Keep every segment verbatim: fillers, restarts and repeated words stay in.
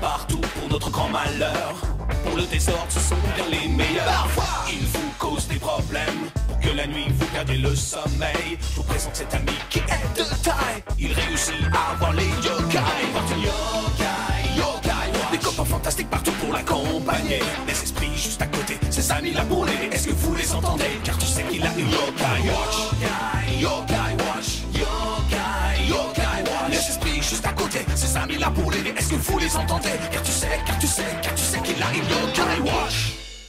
partout pour notre grand malheur. Pour le désordre, ce sont bien les meilleurs. Parfois, ils vous causent des problèmes. Pour que la nuit vous perdiez le sommeil, je vous présente cet ami qui est de taille. Il réussit à avoir les yokai. Partout yokai, yokai. Des copains fantastiques partout pour l'accompagner. Des esprits juste à côté, ses amis là pour l'aider. Est-ce que vous les entendez? Car tu sais qu'il a une yokai watch. Yokai, yokai watch. Yokai, yokai watch. Les esprits juste à côté, ses amis là pour l'aider. Est-ce que vous les entendez? Car tu sais, car tu sais, car tu sais qu'il a une yokai watch.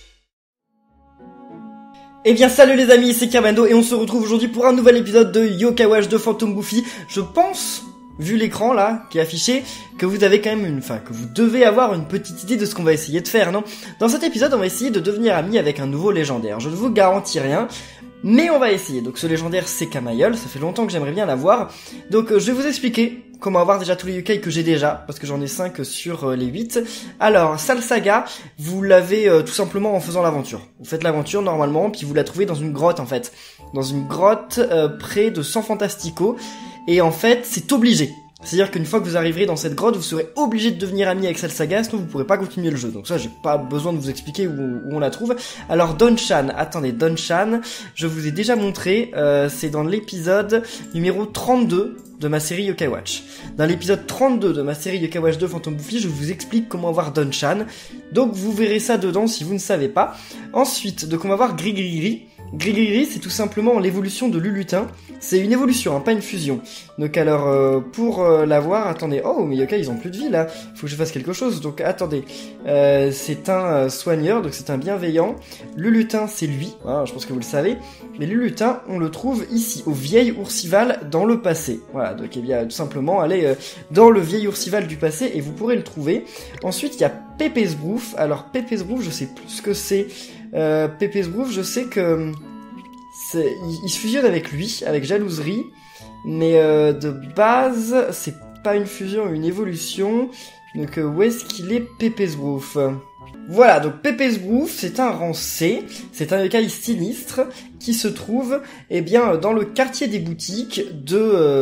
Eh bien salut les amis, c'est Kerbando et on se retrouve aujourd'hui pour un nouvel épisode de Yokai Watch de Phantom Goofy. Je pense, vu l'écran là, qui est affiché, que vous avez quand même une, enfin, que vous devez avoir une petite idée de ce qu'on va essayer de faire, non? Dans cet épisode, on va essayer de devenir amis avec un nouveau légendaire. Je ne vous garantis rien, mais on va essayer. Donc ce légendaire, c'est Kamayol, ça fait longtemps que j'aimerais bien l'avoir. Donc euh, je vais vous expliquer comment avoir déjà tous les yokai que j'ai déjà, parce que j'en ai cinq sur euh, les huit. Alors, Salsaga, vous l'avez euh, tout simplement en faisant l'aventure. Vous faites l'aventure normalement, puis vous la trouvez dans une grotte en fait. Dans une grotte euh, près de San Fantastico. Et en fait, c'est obligé. C'est-à-dire qu'une fois que vous arriverez dans cette grotte, vous serez obligé de devenir ami avec Salsaga, sinon vous pourrez pas continuer le jeu. Donc ça, j'ai pas besoin de vous expliquer où, où on la trouve. Alors Don-chan, attendez, Don-chan, je vous ai déjà montré, euh, c'est dans l'épisode numéro trente-deux de ma série Yokai Watch. Dans l'épisode trente-deux de ma série Yokai Watch deux Phantom Goofy, je vous explique comment avoir Don-chan. Donc vous verrez ça dedans si vous ne savez pas. Ensuite, donc on va voir Gris-Gris-Gris. Gris-Gris-Gris, c'est tout simplement l'évolution de Lulutin. C'est une évolution, hein, pas une fusion. Donc alors, euh, pour euh, l'avoir, attendez, oh, mais yokai, ils ont plus de vie, là. Faut que je fasse quelque chose, donc attendez. Euh, c'est un euh, soigneur, donc c'est un bienveillant. Lulutin, c'est lui, hein, je pense que vous le savez. Mais Lulutin, on le trouve ici, au vieil Oursival, dans le passé. Voilà, donc eh bien, tout simplement, allez euh, dans le vieil Oursival du passé, et vous pourrez le trouver. Ensuite, il y a Pépésbrouf. Alors, Pépésbrouf, je sais plus ce que c'est. Euh, Pépésbrouf, je sais que... C'est, il, il se fusionne avec lui, avec Jalouserie, mais euh, de base, c'est pas une fusion, une évolution. Donc euh, où est-ce qu'il est, Pépésbrouf? Voilà, donc Pépésbrouf, c'est un rang C, c'est un yokai sinistre qui se trouve, eh bien, dans le quartier des boutiques de,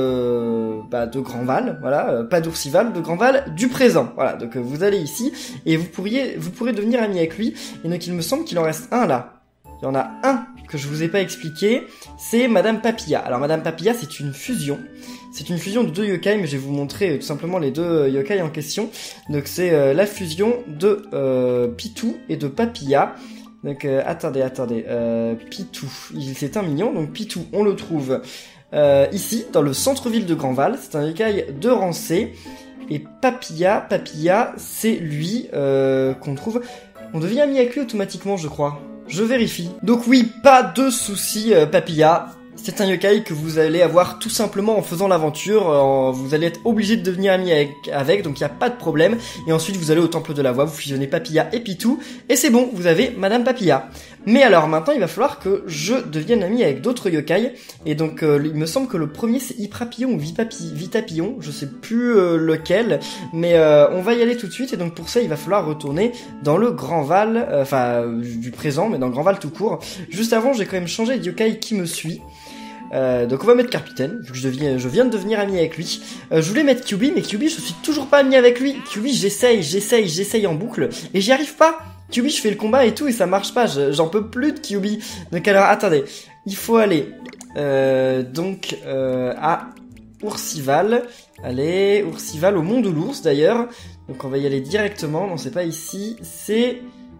euh, bah, de Grandval, voilà, euh, pas d'Oursival, de Grandval du présent. Voilà, donc euh, vous allez ici et vous pourriez, vous pourrez devenir ami avec lui. Et donc il me semble qu'il en reste un là. Il y en a un que je vous ai pas expliqué, c'est Madame Papilla. Alors Madame Papilla, c'est une fusion. C'est une fusion de deux yokai, mais je vais vous montrer euh, tout simplement les deux euh, yokai en question. Donc c'est euh, la fusion de euh, Pitou et de Papilla. Donc euh, attendez, attendez, euh, Pitou, il c'est un mignon, donc Pitou, on le trouve euh, ici, dans le centre-ville de Grandval. C'est un yokai de rang C. Et Papilla, Papilla, c'est lui euh, qu'on trouve... On devient ami avec lui automatiquement, je crois. Je vérifie. Donc oui, pas de soucis, euh, Papilla. C'est un yokai que vous allez avoir tout simplement en faisant l'aventure. Euh, vous allez être obligé de devenir ami avec, avec donc il n'y a pas de problème. Et ensuite, vous allez au Temple de la Voix, vous fusionnez Papilla et Pitou. Et c'est bon, vous avez Madame Papilla. Mais alors maintenant, il va falloir que je devienne ami avec d'autres yokai. Et donc, euh, il me semble que le premier, c'est Hyprapillon ou Vipapi- Vitapillon. Je sais plus euh, lequel. Mais euh, on va y aller tout de suite. Et donc, pour ça, il va falloir retourner dans le Grandval. Enfin, euh, du présent, mais dans le Grandval tout court. Juste avant, j'ai quand même changé de yokai qui me suit. Euh, donc on va mettre Capitaine, vu que je, deviens, je viens de devenir ami avec lui. Euh, je voulais mettre Kyubi, mais Kyubi, je suis toujours pas ami avec lui. Kyubi, j'essaye, j'essaye, j'essaye en boucle, et j'y arrive pas. Kyubi, je fais le combat et tout, et ça marche pas, je, j'en peux plus de Kyubi. Donc alors, attendez, il faut aller euh, donc euh, à Oursival. Allez, Oursival, au Mont de l'Ours d'ailleurs. Donc on va y aller directement, non c'est pas ici, c'est...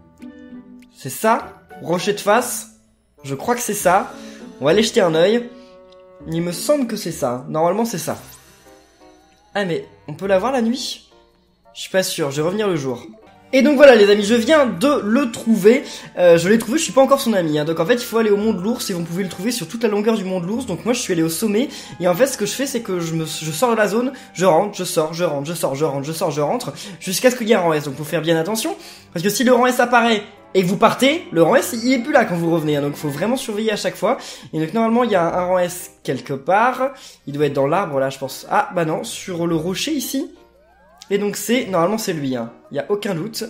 C'est ça, Rocher de face. Je crois que c'est ça. On va aller jeter un œil. Il me semble que c'est ça. Normalement, c'est ça. Ah, mais on peut l'avoir la nuit? Je suis pas sûr. Je vais revenir le jour. Et donc voilà les amis, je viens de le trouver. Euh, je l'ai trouvé, je suis pas encore son ami. Hein. Donc en fait, il faut aller au Mont de l'Ours et vous pouvez le trouver sur toute la longueur du Mont de l'Ours. Donc moi, je suis allé au sommet. Et en fait, ce que je fais, c'est que je me, je sors de la zone, je rentre, je sors, je rentre, je sors, je rentre, je sors, je rentre, jusqu'à ce qu'il y ait un rang S. Donc faut faire bien attention, parce que si le rang S apparaît et que vous partez, le rang S, il est plus là quand vous revenez, hein, donc faut vraiment surveiller à chaque fois. Et donc normalement, il y a un rang S quelque part, il doit être dans l'arbre là, je pense. Ah, bah non, sur le rocher ici. Et donc c'est, normalement c'est lui, hein, il y a aucun doute.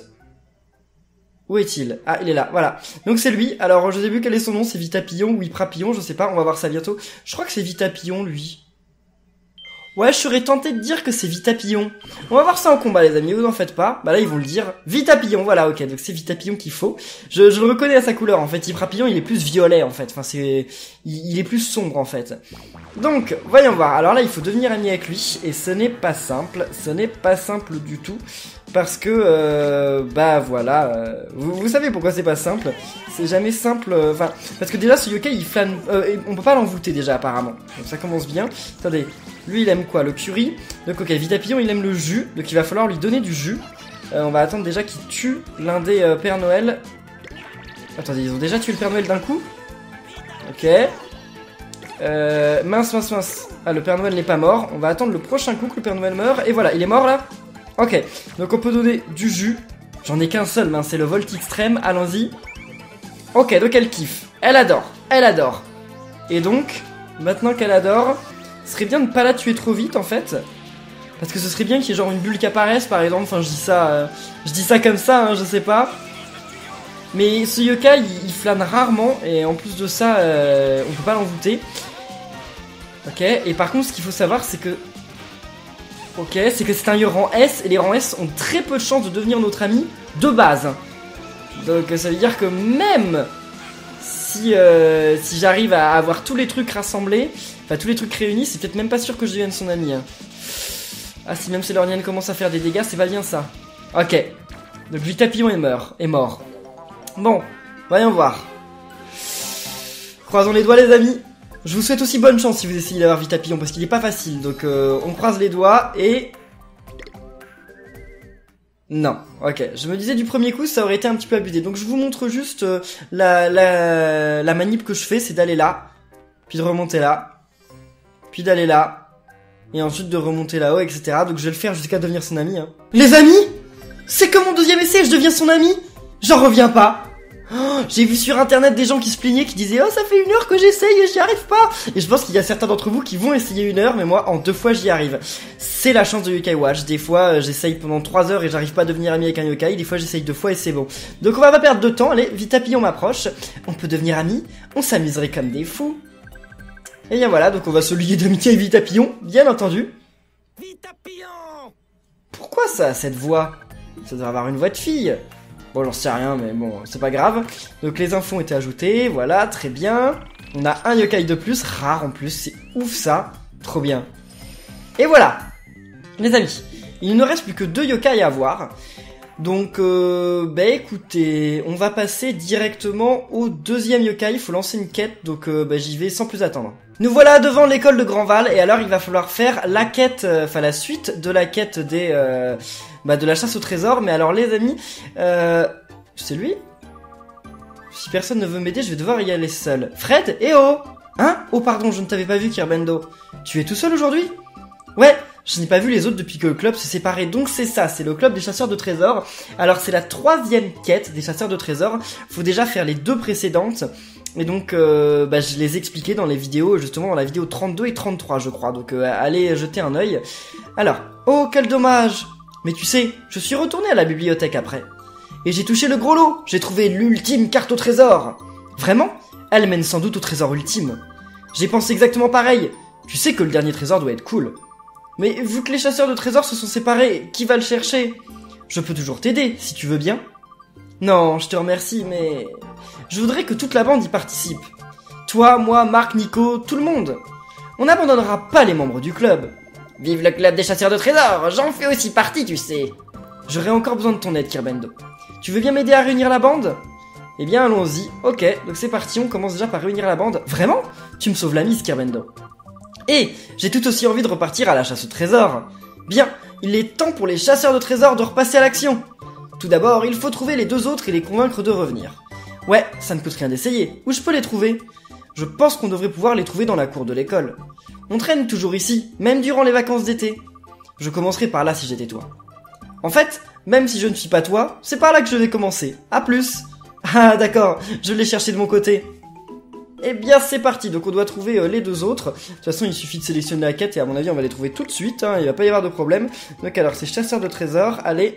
Où est-il? Ah, il est là, voilà. Donc c'est lui, alors je sais plus quel est son nom, c'est Vitapillon ou Hyprapillon, je sais pas, on va voir ça bientôt. Je crois que c'est Vitapillon, lui. Ouais, je serais tenté de dire que c'est Vitapillon. On va voir ça en combat, les amis, vous en faites pas. Bah là, ils vont le dire. Vitapillon, voilà, ok, donc c'est Vitapillon qu'il faut. Je, je le reconnais à sa couleur, en fait. Hyprapillon, il est plus violet, en fait. Enfin, c'est... Il, il est plus sombre, en fait. Donc, voyons voir. Alors là, il faut devenir ami avec lui. Et ce n'est pas simple. Ce n'est pas simple du tout. Parce que, euh, bah voilà. Euh, vous, vous savez pourquoi c'est pas simple. C'est jamais simple. Enfin, euh, parce que déjà, ce yokai, il flâne... Euh, on peut pas l'envoûter, déjà, apparemment. Donc ça commence bien. Attendez. Lui, il aime quoi? Le curry. Donc, ok, Vitapillon, il aime le jus. Donc, il va falloir lui donner du jus. Euh, on va attendre déjà qu'il tue l'un des euh, Pères Noël. Attendez, ils ont déjà tué le Père Noël d'un coup? Ok. Euh, mince, mince, mince. Ah, le Père Noël n'est pas mort. On va attendre le prochain coup que le Père Noël meurt. Et voilà, il est mort là? Ok. Donc, on peut donner du jus. J'en ai qu'un seul, c'est le Volt Extrême. Allons-y. Ok, donc elle kiffe. Elle adore. Elle adore. Et donc, maintenant qu'elle adore... Ce serait bien de ne pas la tuer trop vite en fait. Parce que ce serait bien qu'il y ait genre une bulle qui apparaisse par exemple. Enfin je dis ça euh, je dis ça comme ça hein, je sais pas. Mais ce yokai il, il flâne rarement. Et en plus de ça euh, on peut pas l'envoûter. Ok. Et par contre ce qu'il faut savoir c'est que Ok c'est que c'est un rang S. Et les rangs S ont très peu de chances de devenir notre ami de base. Donc ça veut dire que même Si, euh, si j'arrive à avoir tous les trucs rassemblés, enfin tous les trucs réunis, c'est peut-être même pas sûr que je devienne son ami. Hein. Ah si même Célornienne commence à faire des dégâts, c'est pas bien ça. Ok. Donc Vitapillon est mort. Est mort. Bon, voyons voir. Croisons les doigts les amis. Je vous souhaite aussi bonne chance si vous essayez d'avoir Vitapillon, parce qu'il est pas facile. Donc euh, on croise les doigts et... Non, ok, je me disais du premier coup ça aurait été un petit peu abusé. Donc je vous montre juste euh, la, la, la manip que je fais, c'est d'aller là, puis de remonter là, puis d'aller là, et ensuite de remonter là-haut, et cetera. Donc je vais le faire jusqu'à devenir son ami. Hein. Les amis, c'est comme mon deuxième essai, je deviens son ami. J'en reviens pas. Oh, j'ai vu sur internet des gens qui se plaignaient, qui disaient « Oh, ça fait une heure que j'essaye et j'y arrive pas !» Et je pense qu'il y a certains d'entre vous qui vont essayer une heure, mais moi, en deux fois, j'y arrive. C'est la chance de Yokai Watch. Des fois, euh, j'essaye pendant trois heures et j'arrive pas à devenir ami avec un yokai. Des fois, j'essaye deux fois et c'est bon. Donc, on va pas perdre de temps. Allez, Vitapillon m'approche. On peut devenir amis. On s'amuserait comme des fous. Et bien voilà, donc on va se lier d'amitié avec Vitapillon, bien entendu. Vitapillon! Pourquoi ça a cette voix? Ça devrait avoir une voix de fille. Bon, j'en sais rien, mais bon, c'est pas grave. Donc les infos ont été ajoutées, voilà, très bien. On a un yokai de plus, rare en plus, c'est ouf ça, trop bien. Et voilà, les amis, il ne reste plus que deux yokai à avoir. Donc, euh, bah écoutez, on va passer directement au deuxième yokai, il faut lancer une quête, donc euh, bah, j'y vais sans plus attendre. Nous voilà devant l'école de Grandval, et alors il va falloir faire la quête, enfin euh, la suite de la quête des... Euh, bah de la chasse au trésor, mais alors les amis, euh... c'est lui? Si personne ne veut m'aider, je vais devoir y aller seul. Fred, eh oh! Hein? Oh pardon, je ne t'avais pas vu, Kirbendo. Tu es tout seul aujourd'hui? Ouais, je n'ai pas vu les autres depuis que le club s'est séparé, donc c'est ça, c'est le club des chasseurs de trésors. Alors c'est la troisième quête des chasseurs de trésors, faut déjà faire les deux précédentes. Et donc, euh, bah, je les ai expliquées dans les vidéos, justement dans la vidéo trente-deux et trente-trois, je crois. Donc, euh, allez jeter un œil. Alors, oh, quel dommage! Mais tu sais, je suis retourné à la bibliothèque après. Et j'ai touché le gros lot. J'ai trouvé l'ultime carte au trésor. Vraiment? Elle mène sans doute au trésor ultime. J'ai pensé exactement pareil. Tu sais que le dernier trésor doit être cool. Mais vu que les chasseurs de trésors se sont séparés, qui va le chercher? Je peux toujours t'aider, si tu veux bien. Non, je te remercie, mais... Je voudrais que toute la bande y participe. Toi, moi, Marc, Nico, tout le monde. On n'abandonnera pas les membres du club. Vive le club des chasseurs de trésors, j'en fais aussi partie, tu sais. J'aurais encore besoin de ton aide, Kirbendo. Tu veux bien m'aider à réunir la bande? Eh bien, allons-y. Ok, donc c'est parti, on commence déjà par réunir la bande. Vraiment? Tu me sauves la mise, Kirbendo. Et j'ai tout aussi envie de repartir à la chasse au trésor. Bien, il est temps pour les chasseurs de trésors de repasser à l'action. Tout d'abord, il faut trouver les deux autres et les convaincre de revenir. Ouais, ça ne coûte rien d'essayer. Où je peux les trouver? Je pense qu'on devrait pouvoir les trouver dans la cour de l'école. On traîne toujours ici, même durant les vacances d'été. Je commencerai par là si j'étais toi. En fait, même si je ne suis pas toi, c'est par là que je vais commencer. A plus. Ah d'accord, je l'ai cherché de mon côté. Eh bien c'est parti, donc on doit trouver euh, les deux autres. De toute façon il suffit de sélectionner la quête et à mon avis on va les trouver tout de suite, hein, il va pas y avoir de problème. Donc alors c'est chasseur de trésors, allez.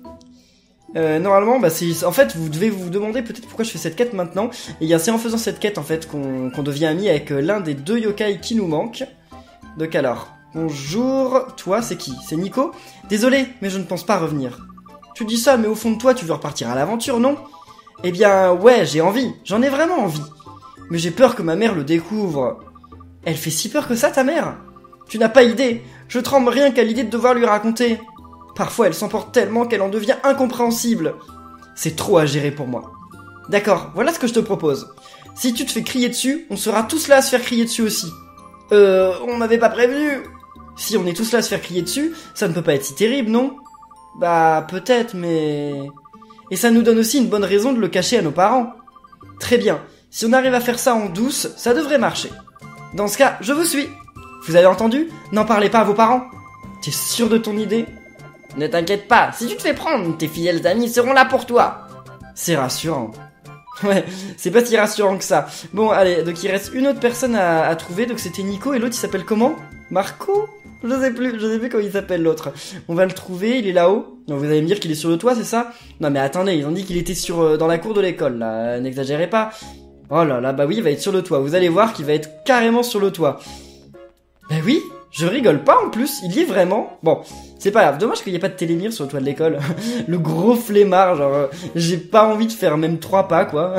Euh, normalement, bah c'est, en fait, vous devez vous demander peut-être pourquoi je fais cette quête maintenant. Et c'est en faisant cette quête en fait qu'on qu'on devient ami avec euh, l'un des deux yokai qui nous manque. Donc alors, Bonjour, toi, c'est qui? C'est Nico? Désolé, mais je ne pense pas revenir. Tu dis ça, mais au fond de toi, tu veux repartir à l'aventure, non? Eh bien, ouais, j'ai envie, j'en ai vraiment envie. Mais j'ai peur que ma mère le découvre. Elle fait si peur que ça, ta mère? Tu n'as pas idée, je tremble rien qu'à l'idée de devoir lui raconter. Parfois, elle s'emporte tellement qu'elle en devient incompréhensible. C'est trop à gérer pour moi. D'accord, voilà ce que je te propose. Si tu te fais crier dessus, on sera tous là à se faire crier dessus aussi. Euh, on m'avait pas prévenu. Si on est tous là à se faire crier dessus, ça ne peut pas être si terrible, non? Bah, peut-être, mais... Et ça nous donne aussi une bonne raison de le cacher à nos parents. Très bien, si on arrive à faire ça en douce, ça devrait marcher. Dans ce cas, je vous suis. Vous avez entendu? N'en parlez pas à vos parents. T'es sûr de ton idée? Ne t'inquiète pas, si tu te fais prendre, tes fidèles amis seront là pour toi. C'est rassurant. Ouais, c'est pas si rassurant que ça. Bon, allez, donc il reste une autre personne à, à trouver, donc c'était Nico, et l'autre il s'appelle comment? Marco? Je sais plus, je sais plus comment il s'appelle l'autre. On va le trouver, il est là-haut. Donc vous allez me dire qu'il est sur le toit, c'est ça? Non mais attendez, ils ont dit qu'il était sur euh, dans la cour de l'école, là, n'exagérez pas. Oh là là, bah oui, il va être sur le toit, vous allez voir qu'il va être carrément sur le toit. Bah oui, je rigole pas en plus, il y est vraiment. Bon, c'est pas grave, dommage qu'il n'y ait pas de télémire sur le toit de l'école. Le gros flemmard, genre, euh, j'ai pas envie de faire même trois pas, quoi.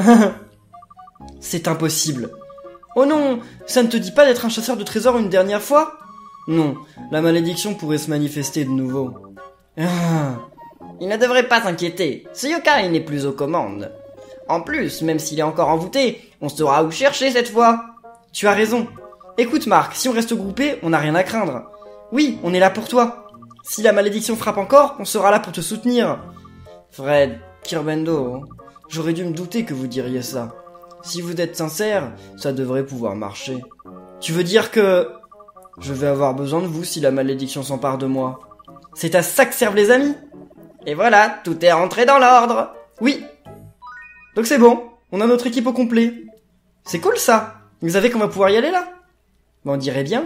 C'est impossible. Oh non, ça ne te dit pas d'être un chasseur de trésors une dernière fois? Non, la malédiction pourrait se manifester de nouveau. Ah. Il ne devrait pas s'inquiéter, ce yokai n'est plus aux commandes. En plus, même s'il est encore envoûté, on saura où chercher cette fois. Tu as raison. Écoute Marc, si on reste groupés, on n'a rien à craindre. Oui, on est là pour toi. Si la malédiction frappe encore, on sera là pour te soutenir. Fred, Kirbendo, j'aurais dû me douter que vous diriez ça. Si vous êtes sincère, ça devrait pouvoir marcher. Tu veux dire que... Je vais avoir besoin de vous si la malédiction s'empare de moi. C'est à ça que servent les amis. Et voilà, tout est rentré dans l'ordre. Oui. Donc c'est bon, on a notre équipe au complet. C'est cool ça. Vous savez qu'on va pouvoir y aller là? On dirait bien.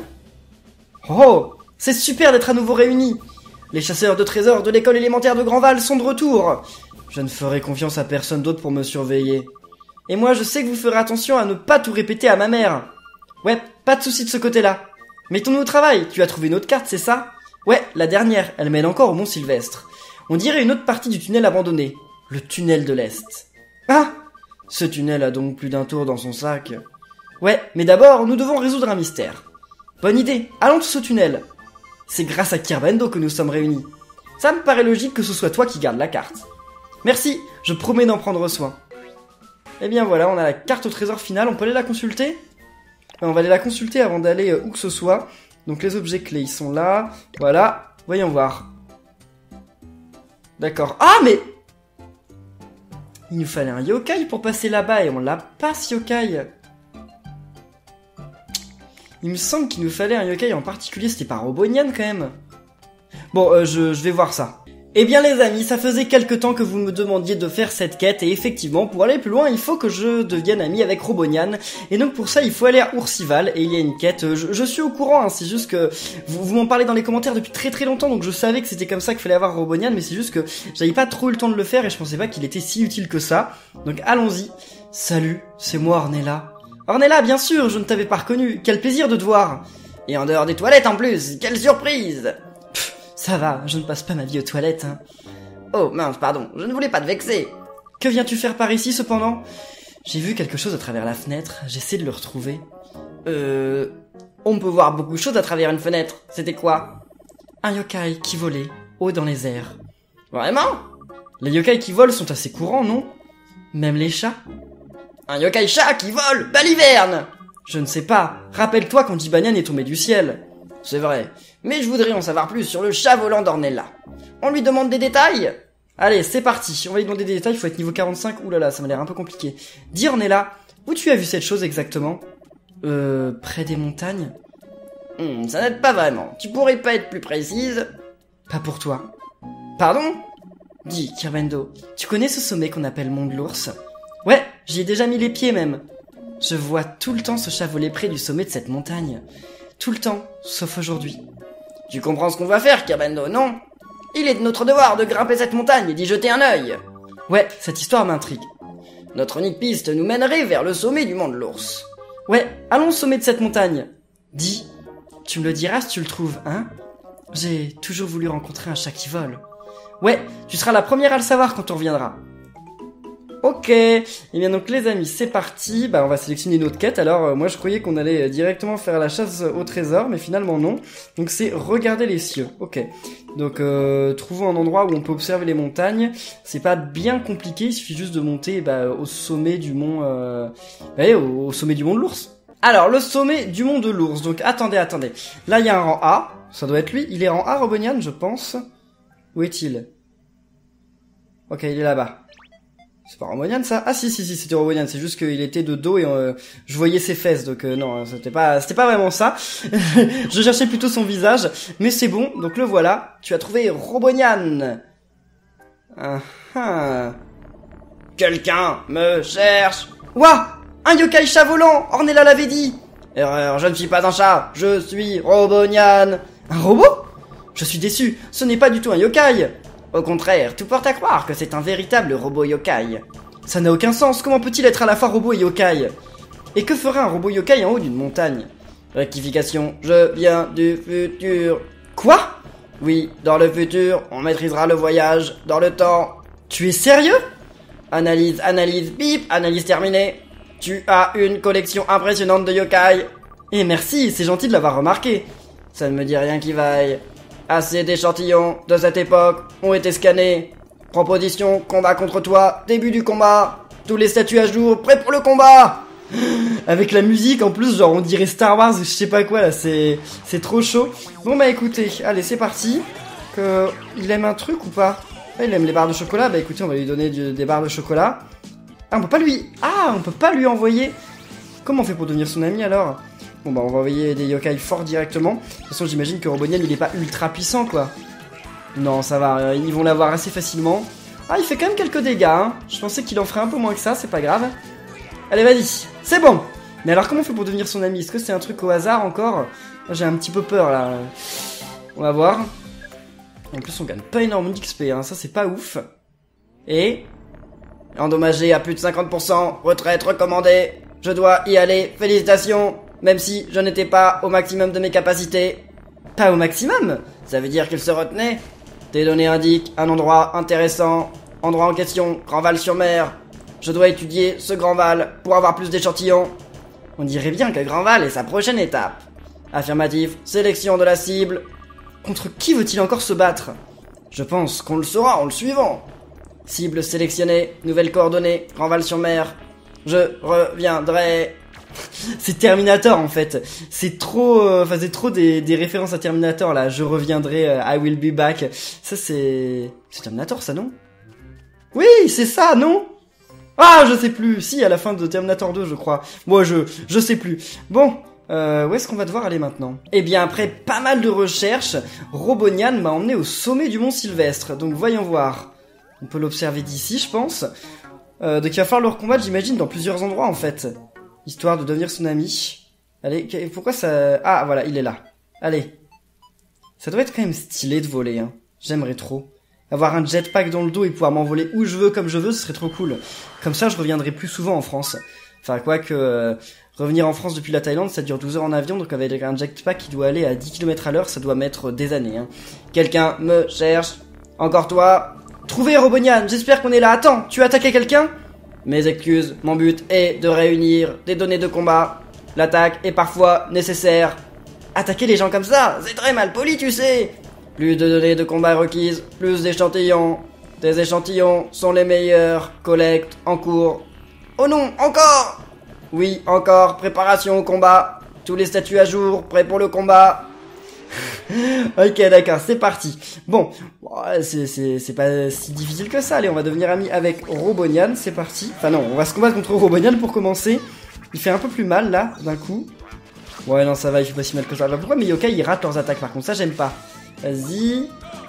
Oh, c'est super d'être à nouveau réunis. Les chasseurs de trésors de l'école élémentaire de Grandval sont de retour. Je ne ferai confiance à personne d'autre pour me surveiller. Et moi je sais que vous ferez attention à ne pas tout répéter à ma mère. Ouais, pas de soucis de ce côté-là. Mettons-nous au travail, tu as trouvé une autre carte, c'est ça? Ouais, la dernière, elle mène encore au Mont Sylvestre. On dirait une autre partie du tunnel abandonné. Le tunnel de l'Est. Ah! Ce tunnel a donc plus d'un tour dans son sac. Ouais, mais d'abord, nous devons résoudre un mystère. Bonne idée, allons tous au tunnel. C'est grâce à Kirbendo que nous sommes réunis. Ça me paraît logique que ce soit toi qui gardes la carte. Merci, je promets d'en prendre soin. Eh bien voilà, on a la carte au trésor final, on peut aller la consulter? On va aller la consulter avant d'aller euh, où que ce soit. Donc les objets clés, ils sont là. Voilà, voyons voir. D'accord. Ah, mais... Il nous fallait un yokai pour passer là-bas et on l'a pas, ce yokai. Il me semble qu'il nous fallait un yokai en particulier, c'était pas Robonian quand même. Bon, euh, je, je vais voir ça. Eh bien les amis, ça faisait quelque temps que vous me demandiez de faire cette quête et effectivement pour aller plus loin il faut que je devienne ami avec Robonian et donc pour ça il faut aller à Oursival et il y a une quête, je, je suis au courant, hein, c'est juste que vous, vous m'en parlez dans les commentaires depuis très très longtemps donc je savais que c'était comme ça qu'il fallait avoir Robonian mais c'est juste que j'avais pas trop eu le temps de le faire et je pensais pas qu'il était si utile que ça, donc allons-y. Salut, c'est moi Ornella. Ornella bien sûr, je ne t'avais pas reconnu, quel plaisir de te voir. Et en dehors des toilettes en plus, quelle surprise. Ça va, je ne passe pas ma vie aux toilettes, hein. Oh mince, pardon, je ne voulais pas te vexer. Que viens-tu faire par ici, cependant? J'ai vu quelque chose à travers la fenêtre, j'essaie de le retrouver. Euh... On peut voir beaucoup de choses à travers une fenêtre, c'était quoi? Un yokai qui volait, haut dans les airs. Vraiment? Les yokai qui volent sont assez courants, non? Même les chats? Un yokai chat qui vole, baliverne! Je ne sais pas, rappelle-toi quand Jibanyan est tombé du ciel. C'est vrai, mais je voudrais en savoir plus sur le chat volant d'Ornella. On lui demande des détails? Allez, c'est parti, on va lui demander des détails, il faut être niveau quarante-cinq, oulala, ça m'a l'air un peu compliqué. Dis Ornella, où tu as vu cette chose exactement? Euh, près des montagnes? Hmm, ça n'aide pas vraiment, tu pourrais pas être plus précise? Pas pour toi. Pardon? Dis, Kirbendo, tu connais ce sommet qu'on appelle Mont de l'Ours? Ouais, j'y ai déjà mis les pieds même. Je vois tout le temps ce chat voler près du sommet de cette montagne. Tout le temps, sauf aujourd'hui. Tu comprends ce qu'on va faire, Kirbendo, non? Il est de notre devoir de grimper cette montagne et d'y jeter un œil. Ouais, cette histoire m'intrigue. Notre unique piste nous mènerait vers le sommet du Mont de l'Ours. Ouais, allons au sommet de cette montagne. Dis, Tu me le diras si tu le trouves, hein? J'ai toujours voulu rencontrer un chat qui vole. Ouais, tu seras la première à le savoir quand on reviendra. Ok, et eh bien donc les amis, c'est parti. Bah on va sélectionner notre quête. Alors euh, moi je croyais qu'on allait directement faire la chasse au trésor, mais finalement non. Donc c'est regarder les cieux. Ok, donc euh, trouvons un endroit où on peut observer les montagnes. C'est pas bien compliqué, il suffit juste de monter bah, au sommet du mont, euh... ouais, au, au sommet du mont de l'ours. Alors le sommet du mont de l'ours. Donc attendez, attendez. Là il y a un rang A. Ça doit être lui. Il est rang A, Robonian, je pense. Où est-il? Ok, il est là-bas. C'est pas Robonian ça? Ah si si si c'était Robonian, c'est juste qu'il était de dos et euh, je voyais ses fesses, donc euh, non, c'était pas c'était pas vraiment ça. Je cherchais plutôt son visage, mais c'est bon, donc le voilà. Tu as trouvé Robonian. Ah ah. Quelqu'un me cherche. Ouah, un yokai chat volant, Ornella l'avait dit. Erreur, je ne suis pas un chat, je suis Robonian. Un robot? Je suis déçu, ce n'est pas du tout un yokai. Au contraire, tout porte à croire que c'est un véritable robot yokai. Ça n'a aucun sens, comment peut-il être à la fois robot et yokai? Et que ferait un robot yokai en haut d'une montagne? Rectification, je viens du futur. Quoi? Oui, dans le futur, on maîtrisera le voyage dans le temps. Tu es sérieux? Analyse, analyse, bip, analyse terminée. Tu as une collection impressionnante de yokai. Et merci, c'est gentil de l'avoir remarqué. Ça ne me dit rien qui vaille. Assez d'échantillons de cette époque ont été scannés. Proposition, combat contre toi, début du combat. Tous les statuts à jour, prêts pour le combat. Avec la musique en plus, genre on dirait Star Wars, je sais pas quoi là, c'est c'est trop chaud. Bon bah écoutez, allez c'est parti. Que il aime un truc ou pas? Ah, il aime les barres de chocolat, bah écoutez on va lui donner du, des barres de chocolat. Ah on peut pas lui, ah on peut pas lui envoyer. Comment on fait pour devenir son ami alors? Bon bah on va envoyer des yokai forts directement. De toute façon j'imagine que Robonian il est pas ultra puissant quoi. Non ça va, ils vont l'avoir assez facilement. Ah il fait quand même quelques dégâts hein. Je pensais qu'il en ferait un peu moins que ça, c'est pas grave. Allez vas-y, c'est bon. Mais alors comment on fait pour devenir son ami? Est-ce que c'est un truc au hasard encore? J'ai un petit peu peur là. On va voir. En plus on gagne pas énormément d'X P hein, ça c'est pas ouf. Et... endommagé à plus de cinquante pour cent, retraite recommandée. Je dois y aller, félicitations. Même si je n'étais pas au maximum de mes capacités. Pas au maximum? Ça veut dire qu'il se retenait? Tes données indiquent un endroit intéressant. Endroit en question, Grandval-sur-Mer. Je dois étudier ce Grandval pour avoir plus d'échantillons. On dirait bien que Grandval est sa prochaine étape. Affirmatif, sélection de la cible. Contre qui veut-il encore se battre? Je pense qu'on le saura en le suivant. Cible sélectionnée, nouvelles coordonnées, Grandval-sur-Mer. Je reviendrai... C'est Terminator en fait. C'est trop, enfin euh, c'est trop des, des références à Terminator là. Je reviendrai, euh, I will be back. Ça c'est, c'est Terminator ça non? Oui c'est ça non? Ah je sais plus. Si à la fin de Terminator deux je crois. Moi je, je sais plus. Bon, euh, où est-ce qu'on va devoir aller maintenant? Eh bien après pas mal de recherches, Robonian m'a emmené au sommet du mont Sylvestre. Donc voyons voir. On peut l'observer d'ici je pense. Euh, donc il va falloir le recombattre j'imagine dans plusieurs endroits en fait. Histoire de devenir son ami. Allez, pourquoi ça... Ah, voilà, il est là. Allez. Ça doit être quand même stylé de voler, hein. J'aimerais trop. Avoir un jetpack dans le dos et pouvoir m'envoler où je veux, comme je veux, ce serait trop cool. Comme ça, je reviendrai plus souvent en France. Enfin, quoi que... Euh, revenir en France depuis la Thaïlande, ça dure douze heures en avion, donc avec un jetpack qui doit aller à dix kilomètres à l'heure, ça doit mettre des années, hein. Quelqu'un me cherche. Encore toi. Trouvez Robonian, j'espère qu'on est là. Attends, tu as attaqué quelqu'un? Mes excuses, mon but est de réunir des données de combat. L'attaque est parfois nécessaire. Attaquer les gens comme ça, c'est très mal poli, tu sais. Plus de données de combat requises, plus d'échantillons. Tes échantillons sont les meilleurs. Collecte en cours. Oh non, encore! Oui, encore, préparation au combat. Tous les statuts à jour, prêts pour le combat. Ok d'accord, c'est parti. Bon, c'est, c'est, c'est pas si difficile que ça. Allez, on va devenir amis avec Robonian, c'est parti. Enfin non, on va se combattre contre Robonian pour commencer. Il fait un peu plus mal là, d'un coup. Ouais non ça va, il fait pas si mal que ça. Alors, pourquoi mes yokai ils ratent leurs attaques par contre? Ça j'aime pas. Vas-y.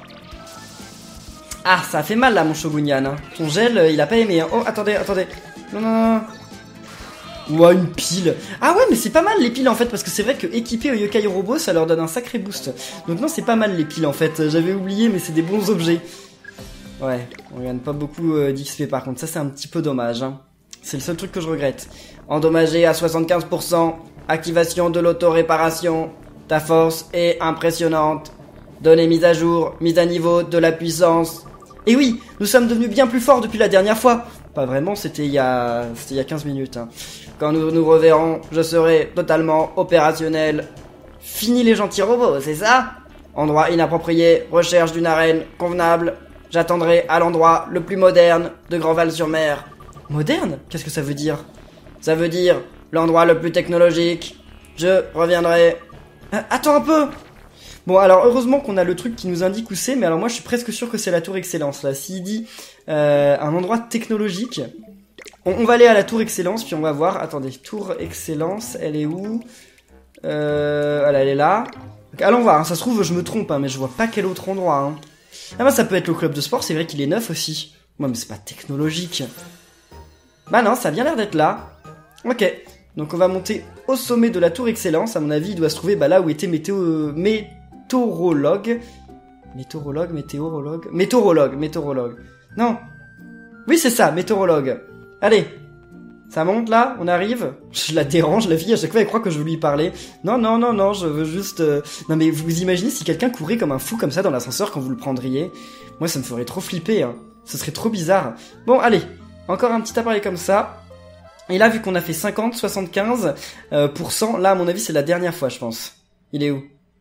Ah ça fait mal là mon Shogunian hein. Ton gel il a pas aimé hein. Oh attendez, attendez. Non non non. Ouah, une pile. Ah ouais, mais c'est pas mal les piles en fait, parce que c'est vrai que équipés au yokai robot, ça leur donne un sacré boost. Donc non, c'est pas mal les piles en fait. J'avais oublié, mais c'est des bons objets. Ouais, on gagne pas beaucoup euh, d'X P par contre. Ça, c'est un petit peu dommage. Hein. C'est le seul truc que je regrette. Endommagé à soixante-quinze pour cent. Activation de l'auto-réparation. Ta force est impressionnante. Données mise à jour, mise à niveau de la puissance. Et oui, nous sommes devenus bien plus forts depuis la dernière fois. Pas vraiment, c'était il y a... C'était il y a quinze minutes. Hein. Quand nous nous reverrons, je serai totalement opérationnel. Fini les gentils robots, c'est ça? Endroit inapproprié, recherche d'une arène convenable. J'attendrai à l'endroit le plus moderne de Grandval-sur-Mer. Moderne? Qu'est-ce que ça veut dire? Ça veut dire l'endroit le plus technologique. Je reviendrai... Euh, attends un peu! Bon, alors heureusement qu'on a le truc qui nous indique où c'est, mais alors moi je suis presque sûr que c'est la tour Excellence, là. S'il dit euh, un endroit technologique, on, on va aller à la tour Excellence, puis on va voir... Attendez, tour Excellence, elle est où? Euh... Elle, elle est là. Donc, allons voir, hein, ça se trouve je me trompe, hein, mais je vois pas quel autre endroit. Hein. Ah bah ça peut être le club de sport, c'est vrai qu'il est neuf aussi. Ouais, mais c'est pas technologique. Bah non, ça a bien l'air d'être là. Ok, donc on va monter au sommet de la tour Excellence. À mon avis, il doit se trouver bah, là où était météo... météorologue. Météorologue, météorologue... Météorologue, météorologue. Non. Oui, c'est ça, météorologue. Allez. Ça monte là, on arrive. Je la dérange, la fille, à chaque fois elle croit que je veux lui parler. Non, non, non, non, je veux juste... Euh... Non mais vous imaginez si quelqu'un courait comme un fou comme ça dans l'ascenseur quand vous le prendriez? Moi ça me ferait trop flipper, hein. Ce serait trop bizarre. Bon, allez, encore un petit appareil comme ça. Et là, vu qu'on a fait cinquante, soixante-quinze euh, pour cent, là à mon avis c'est la dernière fois je pense. Il est où?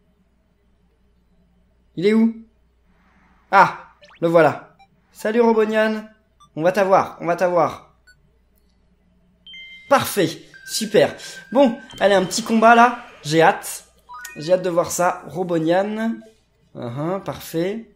Il est où? Ah, le voilà. Salut Robonian. On va t'avoir, on va t'avoir. Parfait, super. Bon, allez, un petit combat là. J'ai hâte. J'ai hâte de voir ça. Robonian. Uh-huh, parfait.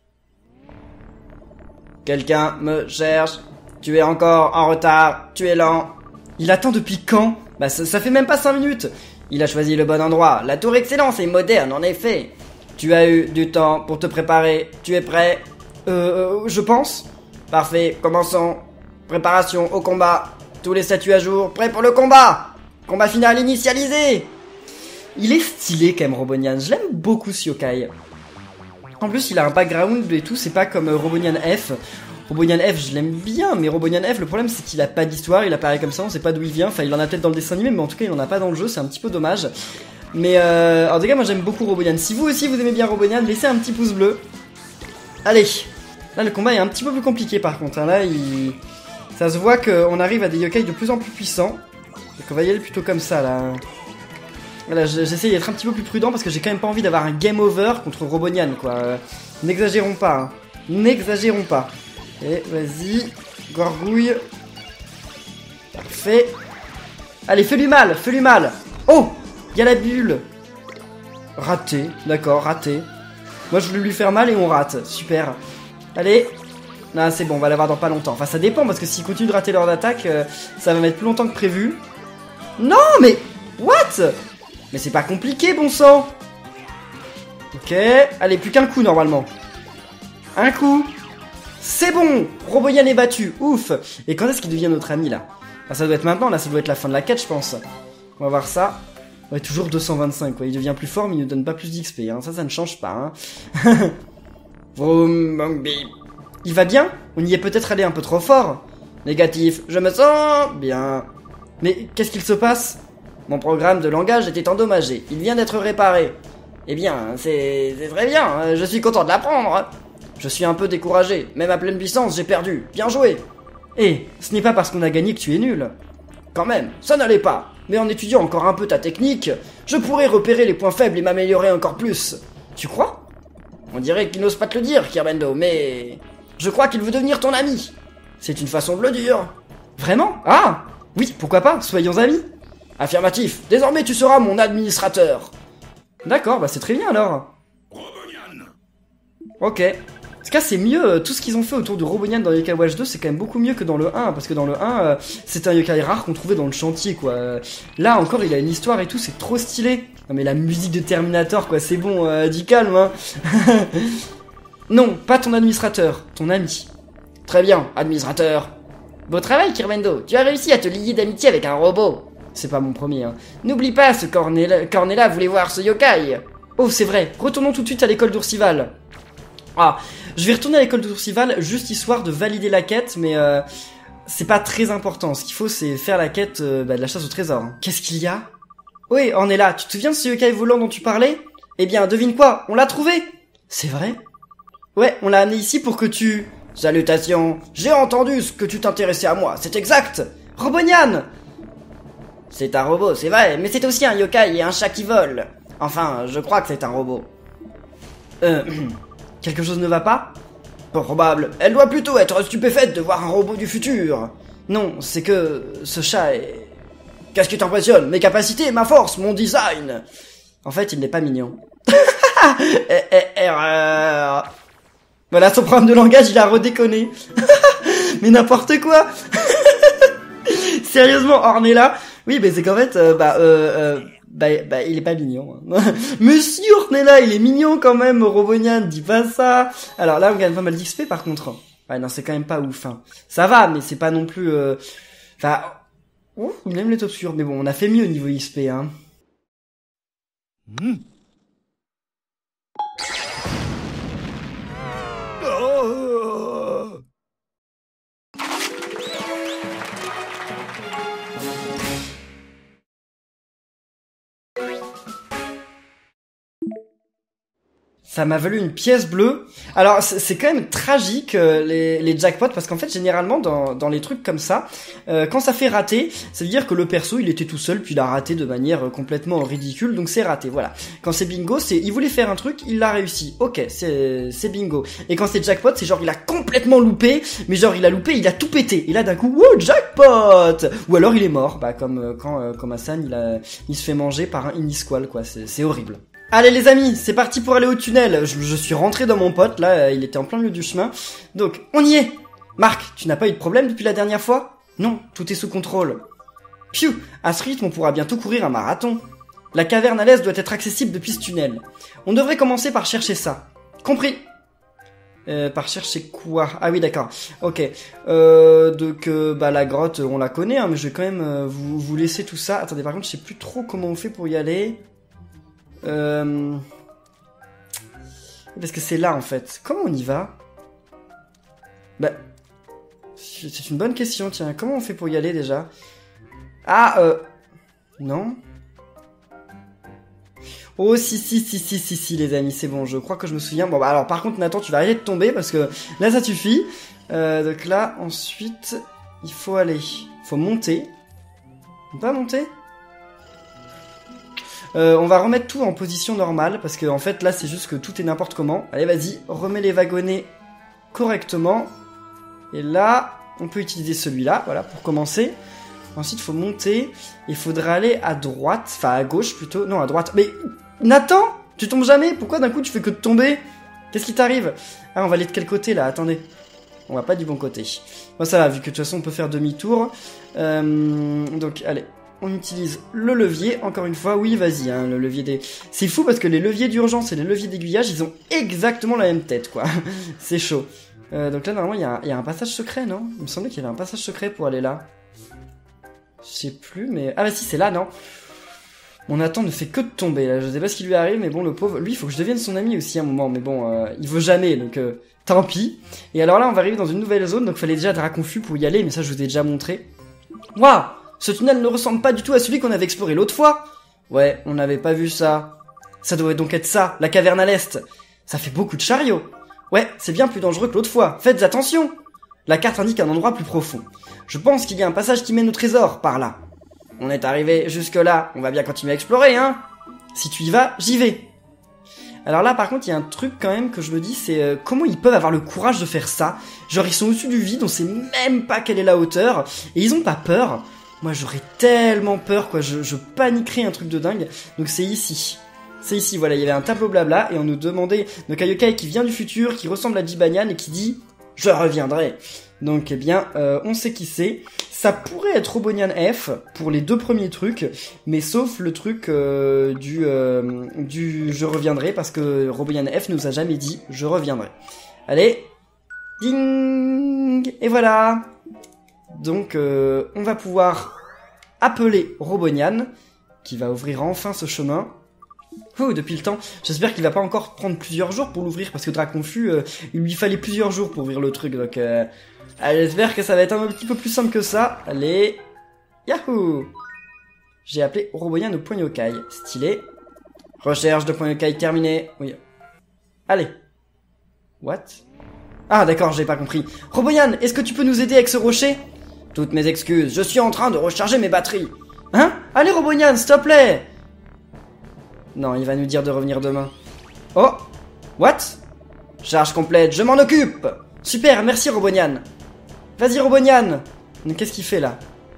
Quelqu'un me cherche. Tu es encore en retard. Tu es lent. Il attend depuis quand? Bah ça, ça fait même pas cinq minutes. Il a choisi le bon endroit. La tour Excellence est moderne en effet. Tu as eu du temps pour te préparer. Tu es prêt? Euh, euh je pense. Parfait, commençons. Préparation au combat. Tous les statuts à jour, prêts pour le combat. Combat final initialisé. Il est stylé quand même Robonian, je l'aime beaucoup ce yokai. En plus il a un background et tout, c'est pas comme Robonian F. Robonian F je l'aime bien, mais Robonian F le problème c'est qu'il a pas d'histoire, il apparaît comme ça, on sait pas d'où il vient. Enfin il en a peut-être dans le dessin animé, mais en tout cas il en a pas dans le jeu, c'est un petit peu dommage. Mais euh, en tout cas moi j'aime beaucoup Robonian. Si vous aussi vous aimez bien Robonian, laissez un petit pouce bleu. Allez, là le combat est un petit peu plus compliqué par contre, hein. Là il... Ça se voit qu'on arrive à des yokai de plus en plus puissants. Donc on va y aller plutôt comme ça là. Voilà, j'essaie d'être un petit peu plus prudent parce que j'ai quand même pas envie d'avoir un game over contre Robonian quoi. Euh, N'exagérons pas. Hein. N'exagérons pas. Et vas-y. Gorgouille. Parfait. Allez, fais-lui mal, fais-lui mal. Oh, il y a la bulle. Raté, d'accord, raté. Moi je voulais lui faire mal et on rate. Super. Allez. Non, c'est bon, on va l'avoir dans pas longtemps. Enfin, ça dépend, parce que s'ils continuent de rater leur attaque, euh, ça va mettre plus longtemps que prévu. Non, mais... What? Mais c'est pas compliqué, bon sang. Ok, allez, plus qu'un coup, normalement. Un coup. C'est bon. Robonian est battu, ouf. Et quand est-ce qu'il devient notre ami, là? Ah, ça doit être maintenant, là, ça doit être la fin de la quête, je pense. On va voir ça. Ouais, toujours deux cent vingt-cinq, quoi. Il devient plus fort, mais il nous donne pas plus d'X P, hein. Ça, ça ne change pas, hein. Vroom, bang, bip. Il va bien? On y est peut-être allé un peu trop fort. Négatif, je me sens bien. Mais qu'est-ce qu'il se passe? Mon programme de langage était endommagé. Il vient d'être réparé. Eh bien, c'est très bien. Je suis content de l'apprendre. Je suis un peu découragé. Même à pleine puissance, j'ai perdu. Bien joué. Eh, ce n'est pas parce qu'on a gagné que tu es nul. Quand même, ça n'allait pas. Mais en étudiant encore un peu ta technique, je pourrais repérer les points faibles et m'améliorer encore plus. Tu crois? On dirait qu'il n'ose pas te le dire, Kirbendo, mais... Je crois qu'il veut devenir ton ami. C'est une façon de le dire. Vraiment? Ah! Oui, pourquoi pas, soyons amis. Affirmatif, désormais tu seras mon administrateur. D'accord, bah c'est très bien alors. Robonian. Ok. En tout cas, c'est mieux, tout ce qu'ils ont fait autour de Robonian dans Yokai Watch deux, c'est quand même beaucoup mieux que dans le un, parce que dans le un, euh, c'est un yokai rare qu'on trouvait dans le chantier, quoi. Euh, là, encore, il a une histoire et tout, c'est trop stylé. Non mais la musique de Terminator, quoi, c'est bon, euh, dis calme, hein. Non, pas ton administrateur, ton ami. Très bien, administrateur. Beau travail, Kirbendo, tu as réussi à te lier d'amitié avec un robot. C'est pas mon premier, hein. N'oublie pas, ce Cornella, Cornella voulait voir ce yokai. Oh, c'est vrai, retournons tout de suite à l'école d'Oursival. Ah, je vais retourner à l'école d'Oursival juste histoire de valider la quête, mais euh, c'est pas très important. Ce qu'il faut, c'est faire la quête euh, bah, de la chasse au trésor. Qu'est-ce qu'il y a? Oui, on est là. Tu te souviens de ce yokai volant dont tu parlais? Eh bien, devine quoi? On l'a trouvé. C'est vrai? Ouais, on l'a amené ici pour que tu... Salutations. J'ai entendu ce que tu t'intéressais à moi. C'est exact. Robonian. C'est un robot, c'est vrai, mais c'est aussi un yokai et un chat qui vole. Enfin, je crois que c'est un robot. Euh... Quelque chose ne va pas? Probable. Elle doit plutôt être stupéfaite de voir un robot du futur. Non, c'est que ce chat est... Qu'est-ce qui t'impressionne? Mes capacités, ma force, mon design. En fait, il n'est pas mignon. Erreur. Voilà, son problème de langage, il a redéconné. Mais n'importe quoi. Sérieusement, Ornella. Oui, mais c'est qu'en fait, euh, bah, euh, euh, bah, bah, il est pas mignon. Monsieur Ornella, il est mignon quand même, Robonian, dis pas ça. Alors là, on gagne pas mal d'X P par contre. Ouais, non, c'est quand même pas ouf, hein. Ça va, mais c'est pas non plus, euh... enfin, ouf, il aime les top sûrs, mais bon, on a fait mieux au niveau X P, hein. Mmh. Oh. Ça m'a valu une pièce bleue. Alors c'est quand même tragique euh, les, les jackpots parce qu'en fait généralement dans, dans les trucs comme ça, euh, quand ça fait rater, ça veut dire que le perso il était tout seul puis il a raté de manière euh, complètement ridicule, donc c'est raté, voilà. Quand c'est bingo, c'est il voulait faire un truc, il l'a réussi, ok, c'est c'est bingo. Et quand c'est jackpot, c'est genre il a complètement loupé, mais genre il a loupé, il a tout pété. Et là d'un coup, wow, jackpot. Ou alors il est mort, bah comme euh, quand euh, comme Hassan il a il se fait manger par un Inisqual quoi, c'est c'est horrible. Allez les amis, c'est parti pour aller au tunnel. Je, je suis rentré dans mon pote, là, il était en plein milieu du chemin. Donc, on y est. Marc, tu n'as pas eu de problème depuis la dernière fois? Non, tout est sous contrôle. Piou, à ce rythme, on pourra bientôt courir un marathon. La caverne à l'est doit être accessible depuis ce tunnel. On devrait commencer par chercher ça. Compris. Euh, par chercher quoi? Ah oui, d'accord. Ok. Euh, donc, euh, bah la grotte, on la connaît, hein, mais je vais quand même euh, vous, vous laisser tout ça. Attendez, par contre, je sais plus trop comment on fait pour y aller. Euh... Parce que c'est là en fait. Comment on y va? Bah... C'est une bonne question, tiens. Comment on fait pour y aller déjà? Ah, euh... Non? Oh si si si si si si les amis, c'est bon, je crois que je me souviens. Bon bah alors par contre Nathan, tu vas arrêter de tomber parce que là ça suffit. Euh, donc là, ensuite, il faut aller. Il faut monter. On peut pas monter? Euh, on va remettre tout en position normale parce que en fait là c'est juste que tout est n'importe comment. Allez vas-y, remets les wagonnets correctement. Et là, on peut utiliser celui-là, voilà, pour commencer. Ensuite, il faut monter. Il faudra aller à droite, enfin à gauche plutôt. Non, à droite. Mais Nathan, tu tombes jamais? Pourquoi d'un coup tu fais que de tomber? Qu'est-ce qui t'arrive? Ah, on va aller de quel côté là? Attendez. On va pas du bon côté. Bon, ça va, vu que de toute façon on peut faire demi-tour. Euh, donc, allez. On utilise le levier, encore une fois, oui, vas-y, hein, le levier des... C'est fou parce que les leviers d'urgence et les leviers d'aiguillage, ils ont exactement la même tête, quoi. C'est chaud. Euh, donc là, normalement, il y, a, y a un passage secret, non? Il me semblait qu'il y avait un passage secret pour aller là. Je sais plus, mais... Ah bah si, c'est là, non? Mon Nathan ne fait que de tomber, là. Je sais pas ce qui lui arrive, mais bon, le pauvre... Lui, il faut que je devienne son ami aussi à un moment, mais bon, euh, il veut jamais, donc... Euh, tant pis. Et alors là, on va arriver dans une nouvelle zone, donc il fallait déjà être confus pour y aller, mais ça, je vous ai déjà montré. Waouh! Ce tunnel ne ressemble pas du tout à celui qu'on avait exploré l'autre fois. Ouais, on n'avait pas vu ça. Ça doit donc être ça, la caverne à l'est. Ça fait beaucoup de chariots. Ouais, c'est bien plus dangereux que l'autre fois. Faites attention. La carte indique un endroit plus profond. Je pense qu'il y a un passage qui mène au trésor, par là. On est arrivé jusque là, on va bien continuer à explorer, hein. Si tu y vas, j'y vais. Alors là, par contre, il y a un truc quand même que je me dis, c'est euh, comment ils peuvent avoir le courage de faire ça. Genre, ils sont au-dessus du vide, on sait même pas quelle est la hauteur, et ils ont pas peur. Moi, j'aurais tellement peur, quoi. Je, je paniquerais un truc de dingue. Donc, c'est ici. C'est ici, voilà. Il y avait un tableau blabla et on nous demandait... Donc, un yokai qui vient du futur, qui ressemble à Jibanyan et qui dit « Je reviendrai ». Donc, eh bien, euh, on sait qui c'est. Ça pourrait être Robonian F pour les deux premiers trucs, mais sauf le truc euh, du, euh, du « Je reviendrai » parce que Robonian F nous a jamais dit « Je reviendrai ». Allez. Ding. Et voilà. Donc, euh, on va pouvoir appeler Robonian, qui va ouvrir enfin ce chemin. Ouh, depuis le temps. J'espère qu'il va pas encore prendre plusieurs jours pour l'ouvrir, parce que Draconfu, euh, il lui fallait plusieurs jours pour ouvrir le truc. Donc, euh, j'espère que ça va être un petit peu plus simple que ça. Allez, yahoo! J'ai appelé Roboyan au point yokai. Stylé. Recherche de point yokai terminée. Oui. Allez. What? Ah d'accord, j'ai pas compris. Roboyan, est-ce que tu peux nous aider avec ce rocher? Toutes mes excuses, je suis en train de recharger mes batteries. Hein? Allez Roboyan, s'il te plaît. Non, il va nous dire de revenir demain. Oh! What? Charge complète, je m'en occupe! Super, merci Roboyan. Vas-y Roboyan. Qu'est-ce qu'il fait là?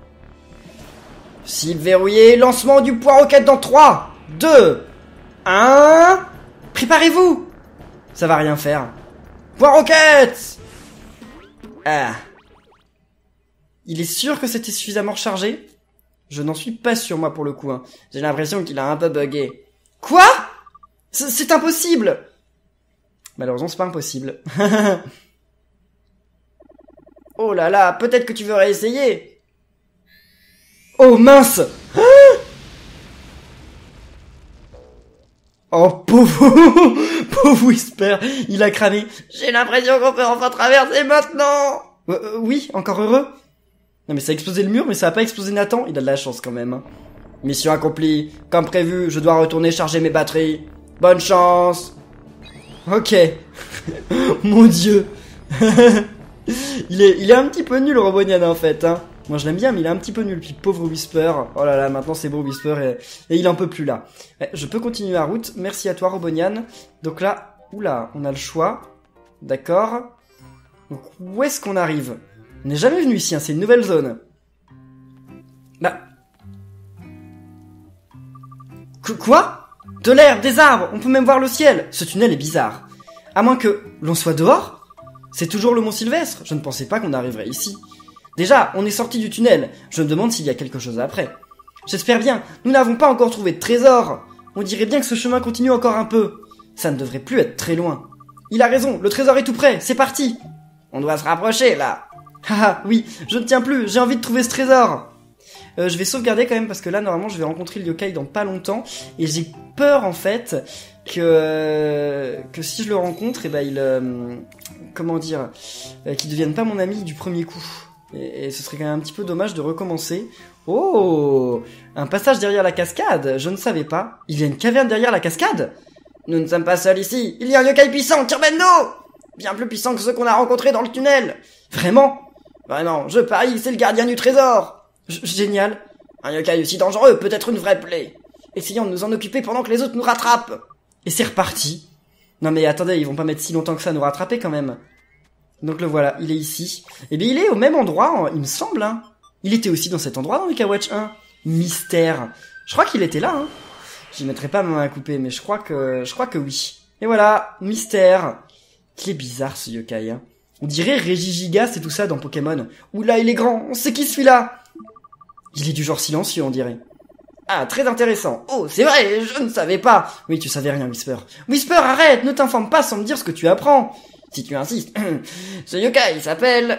Cible verrouillée, lancement du point roquette dans trois, deux, un... Préparez-vous! Ça va rien faire. Point roquette! Ah. Il est sûr que c'était suffisamment rechargé? Je n'en suis pas sûr moi pour le coup. Hein. J'ai l'impression qu'il a un peu bugué. Quoi? C'est impossible! Malheureusement c'est pas impossible. Oh là là, peut-être que tu veux réessayer. Oh mince. Oh pauvre pauvre Whisper, il a cramé. J'ai l'impression qu'on peut enfin traverser maintenant. Euh, euh, oui, encore heureux. Non mais ça a explosé le mur, mais ça a pas explosé Nathan. Il a de la chance quand même. Hein. Mission accomplie. Comme prévu, je dois retourner charger mes batteries. Bonne chance. Ok. Mon dieu. il est il est un petit peu nul Roboyan en fait. Hein. Moi je l'aime bien mais il est un petit peu nul. Puis pauvre Whisper. Oh là là, maintenant c'est beau Whisper et, et il en peut plus là. Eh, je peux continuer la route. Merci à toi Roboyan. Donc là, oula, on a le choix. D'accord. Donc où est-ce qu'on arrive? On n'est jamais venu ici, hein, c'est une nouvelle zone. Bah. Qu quoi? De l'air, des arbres, on peut même voir le ciel. Ce tunnel est bizarre. À moins que l'on soit dehors? C'est toujours le mont Sylvestre. Je ne pensais pas qu'on arriverait ici. Déjà, on est sorti du tunnel. Je me demande s'il y a quelque chose après. J'espère bien. Nous n'avons pas encore trouvé de trésor. On dirait bien que ce chemin continue encore un peu. Ça ne devrait plus être très loin. Il a raison, le trésor est tout près. C'est parti. On doit se rapprocher, là. Haha, oui, je ne tiens plus. J'ai envie de trouver ce trésor. Euh, je vais sauvegarder quand même parce que là, normalement, je vais rencontrer le yokai dans pas longtemps. Et j'ai peur, en fait, que que si je le rencontre, et eh ben il... Euh, comment dire euh, qu'il devienne pas mon ami du premier coup. Et, et ce serait quand même un petit peu dommage de recommencer. Oh, un passage derrière la cascade. Je ne savais pas. Il y a une caverne derrière la cascade. Nous ne sommes pas seuls ici. Il y a un yokai puissant, Turbendo. Bien plus puissant que ceux qu'on a rencontrés dans le tunnel. Vraiment? Vraiment, je parie, c'est le gardien du trésor. G Génial. Un yokai aussi dangereux peut être une vraie plaie. Essayons de nous en occuper pendant que les autres nous rattrapent. Et c'est reparti. Non mais attendez, ils vont pas mettre si longtemps que ça à nous rattraper quand même. Donc le voilà, il est ici. Et bien il est au même endroit, il me semble. Hein. Il était aussi dans cet endroit dans Yokai Watch un. Mystère. Je crois qu'il était là. Hein. J'y mettrai pas ma main à couper, mais je crois que je crois que oui. Et voilà, Mystère. Il est bizarre ce yokai. Hein. On dirait Regigigas et tout ça dans Pokémon. Oula, il est grand, on sait qui celui-là. Il est du genre silencieux, on dirait. Ah, très intéressant. Oh, c'est vrai, je ne savais pas. Oui, tu savais rien, Whisper. Whisper, arrête, ne t'informe pas sans me dire ce que tu apprends. Si tu insistes. Ce yokai s'appelle...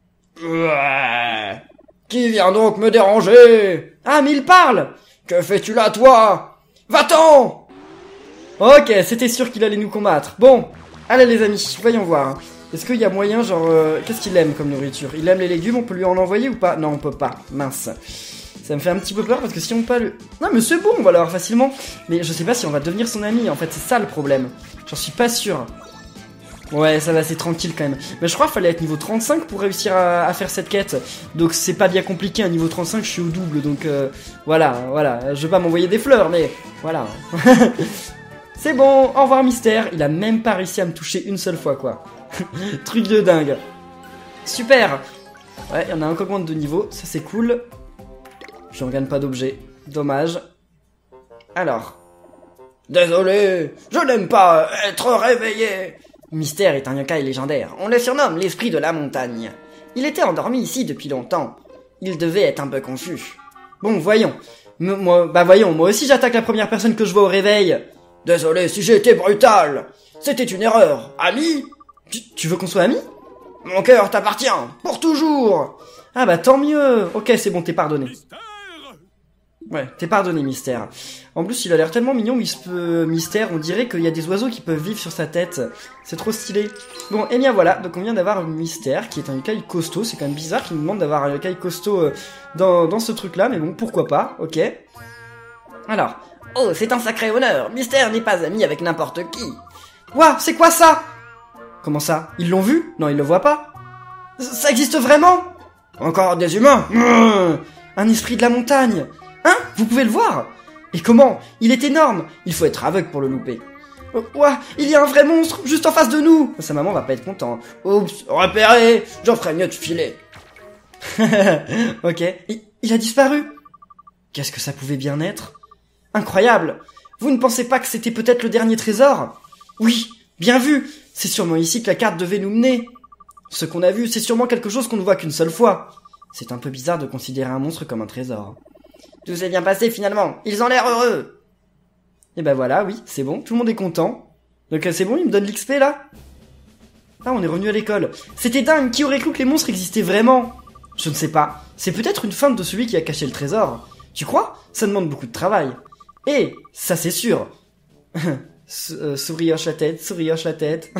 Qui vient donc me déranger? Ah, mais il parle. Que fais-tu là, toi? Va-t'en. Ok, c'était sûr qu'il allait nous combattre. Bon, allez les amis, voyons voir. Est-ce qu'il y a moyen, genre... Euh, qu'est-ce qu'il aime comme nourriture? Il aime les légumes, on peut lui en envoyer ou pas? Non, on peut pas. Mince. Ça me fait un petit peu peur parce que si on peut le... Non mais c'est bon, on va l'avoir facilement. Mais je sais pas si on va devenir son ami, en fait, c'est ça le problème. J'en suis pas sûr. Ouais, ça va, c'est tranquille quand même. Mais je crois qu'il fallait être niveau trente-cinq pour réussir à, à faire cette quête. Donc c'est pas bien compliqué, un niveau trente-cinq, je suis au double. Donc euh, voilà, voilà. Je vais pas m'envoyer des fleurs, mais voilà. C'est bon, au revoir Mystère. Il a même pas réussi à me toucher une seule fois, quoi. Truc de dingue. Super. Ouais, il y en a encore moins de niveau, ça c'est cool. Je ne gagne pas d'objet. Dommage. Alors. Désolé, je n'aime pas être réveillé. Mystère est un yokai légendaire. On le surnomme l'esprit de la montagne. Il était endormi ici depuis longtemps. Il devait être un peu confus. Bon, voyons. M moi, bah voyons, moi aussi j'attaque la première personne que je vois au réveil. Désolé si j'ai été brutal. C'était une erreur. Ami? Tu, tu veux qu'on soit amis? Mon cœur t'appartient, pour toujours. Ah bah tant mieux. Ok, c'est bon, t'es pardonné. Ouais, t'es pardonné, Mystère. En plus, il a l'air tellement mignon, il se peut... Mystère, on dirait qu'il y a des oiseaux qui peuvent vivre sur sa tête. C'est trop stylé. Bon, et bien voilà, donc on vient d'avoir Mystère, qui est un yokai costaud. C'est quand même bizarre qu'il nous demande d'avoir un yokai costaud euh, dans, dans ce truc-là, mais bon, pourquoi pas, ok. Alors, oh, c'est un sacré honneur, Mystère n'est pas ami avec n'importe qui. Ouah, c'est quoi ça? Comment ça? Ils l'ont vu? Non, ils le voient pas. Ça existe vraiment? Encore des humains? Mmh, un esprit de la montagne. Hein? Vous pouvez le voir? Et comment? Il est énorme. Il faut être aveugle pour le louper. Oh, ouah, il y a un vrai monstre juste en face de nous. Sa maman va pas être contente. Oups, repéré. J'en ferais mieux de filer. Ok. Il, il a disparu. Qu'est-ce que ça pouvait bien être? Incroyable. Vous ne pensez pas que c'était peut-être le dernier trésor? Oui, bien vu. C'est sûrement ici que la carte devait nous mener. Ce qu'on a vu, c'est sûrement quelque chose qu'on ne voit qu'une seule fois. C'est un peu bizarre de considérer un monstre comme un trésor. Tout s'est bien passé finalement, ils ont l'air heureux. Et ben voilà, oui, c'est bon, tout le monde est content. Donc c'est bon, il me donne l'X P là? Ah, on est revenu à l'école. C'était dingue, qui aurait cru que les monstres existaient vraiment? Je ne sais pas, c'est peut-être une feinte de celui qui a caché le trésor. Tu crois? Ça demande beaucoup de travail. Et, ça c'est sûr. euh, souris hoche la tête, souris hoche la tête.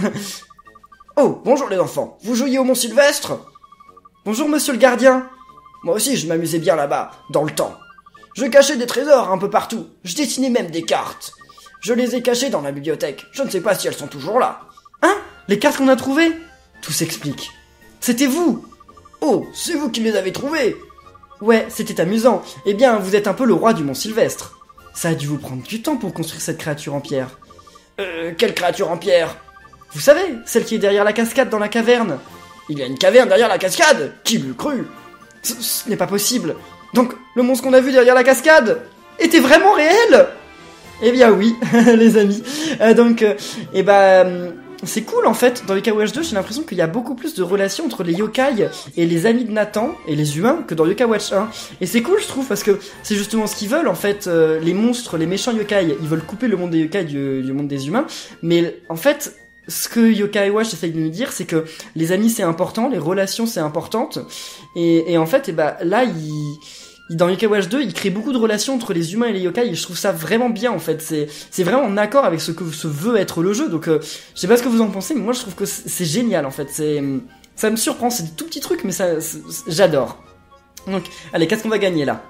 Oh, bonjour les enfants, vous jouiez au Mont Sylvestre? Bonjour monsieur le gardien. Moi aussi je m'amusais bien là-bas, dans le temps. Je cachais des trésors un peu partout, je dessinais même des cartes. Je les ai cachées dans la bibliothèque, je ne sais pas si elles sont toujours là. Hein? Les cartes qu'on a trouvées? Tout s'explique. C'était vous? Oh, c'est vous qui les avez trouvées? Ouais, c'était amusant. Eh bien, vous êtes un peu le roi du Mont Sylvestre. Ça a dû vous prendre du temps pour construire cette créature en pierre. Euh, quelle créature en pierre? Vous savez, celle qui est derrière la cascade dans la caverne. Il y a une caverne derrière la cascade? Qui l'eût cru? Ce, ce n'est pas possible. Donc, le monstre qu'on a vu derrière la cascade était vraiment réel? Eh bien oui, les amis. Euh, donc, euh, eh ben, euh, c'est cool en fait. Dans Yokai Watch deux, j'ai l'impression qu'il y a beaucoup plus de relations entre les yokai et les amis de Nathan et les humains que dans Yokai Watch un. Et c'est cool, je trouve, parce que c'est justement ce qu'ils veulent en fait. Euh, les monstres, les méchants yokai, ils veulent couper le monde des yokai du, du monde des humains. Mais en fait, ce que Yokai Watch essaye de nous dire, c'est que les amis c'est important, les relations c'est importante. Et, et en fait, eh ben, là, il... dans Yokai Watch deux, il crée beaucoup de relations entre les humains et les yokai, et je trouve ça vraiment bien en fait. C'est c'est vraiment en accord avec ce que se veut être le jeu. Donc euh, je sais pas ce que vous en pensez, mais moi je trouve que c'est génial en fait. C'est ça me surprend, c'est des tout petits trucs, mais ça j'adore. Donc allez, qu'est-ce qu'on va gagner là?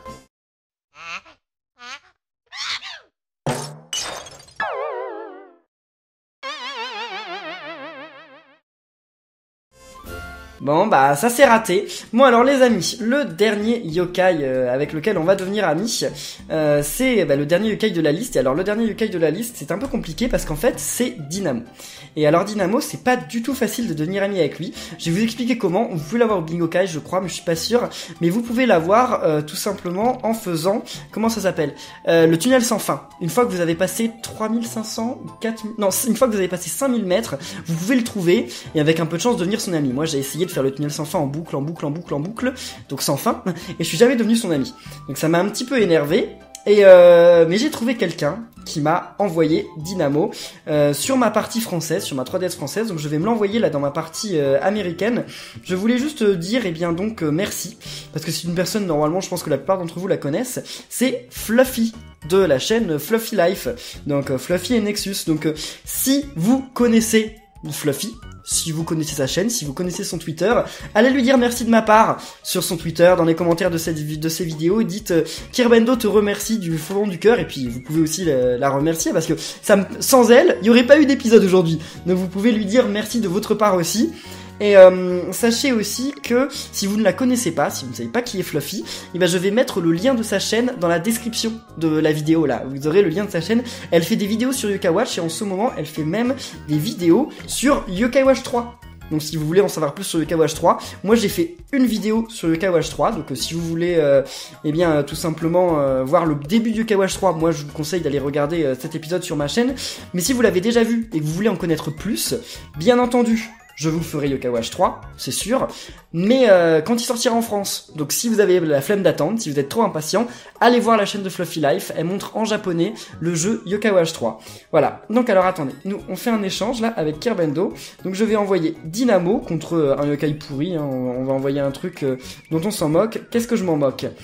Bon bah ça c'est raté. Bon alors les amis, le dernier yokai euh, avec lequel on va devenir amis, euh, c'est bah, le dernier yokai de la liste. Et alors le dernier yokai de la liste c'est un peu compliqué parce qu'en fait c'est Dynamo. Et alors Dynamo c'est pas du tout facile de devenir ami avec lui. Je vais vous expliquer comment. Vous pouvez l'avoir au Bingokai je crois, mais je suis pas sûr. Mais vous pouvez l'avoir euh, tout simplement en faisant, comment ça s'appelle, euh, le tunnel sans fin. Une fois que vous avez passé trois mille cinq cents ou quatre mille, non une fois que vous avez passé cinq mille mètres, vous pouvez le trouver et avec un peu de chance devenir son ami. Moi j'ai essayé de faire le tunnel sans fin en boucle, en boucle, en boucle, en boucle, donc sans fin, et je suis jamais devenu son ami. Donc ça m'a un petit peu énervé, et euh, mais j'ai trouvé quelqu'un qui m'a envoyé Dynamo euh, sur ma partie française, sur ma trois D S française, donc je vais me l'envoyer là dans ma partie euh, américaine. Je voulais juste dire, eh bien donc, euh, merci, parce que c'est une personne, normalement, je pense que la plupart d'entre vous la connaissent, c'est Fluffy, de la chaîne Fluffy Life, donc euh, Fluffy et Nexus, donc euh, si vous connaissez Fluffy, si vous connaissez sa chaîne, si vous connaissez son Twitter, allez lui dire merci de ma part sur son Twitter, dans les commentaires de, cette, de ces vidéos, dites euh, Kirbendo te remercie du fond du cœur, et puis vous pouvez aussi la, la remercier, parce que ça me, sans elle, il n'y aurait pas eu d'épisode aujourd'hui, donc vous pouvez lui dire merci de votre part aussi. Et euh, sachez aussi que si vous ne la connaissez pas, si vous ne savez pas qui est Fluffy, eh ben je vais mettre le lien de sa chaîne dans la description de la vidéo là. Vous aurez le lien de sa chaîne. Elle fait des vidéos sur Yokai Watch et en ce moment elle fait même des vidéos sur Yokai Watch trois. Donc si vous voulez en savoir plus sur Yokai Watch trois, moi j'ai fait une vidéo sur Yokai Watch trois, donc euh, si vous voulez euh, eh bien euh, tout simplement euh, voir le début de Yokai Watch trois, moi je vous conseille d'aller regarder euh, cet épisode sur ma chaîne. Mais si vous l'avez déjà vu et que vous voulez en connaître plus, bien entendu, je vous ferai Yokai Watch trois, c'est sûr, mais euh, quand il sortira en France, donc si vous avez la flemme d'attendre, si vous êtes trop impatient, allez voir la chaîne de Fluffy Life, elle montre en japonais le jeu Yokai Watch trois. Voilà, donc alors attendez, nous on fait un échange là avec Kirbendo, donc je vais envoyer Dynamo contre un yokai pourri, hein, on va envoyer un truc euh, dont on s'en moque. Qu'est-ce que je m'en moque?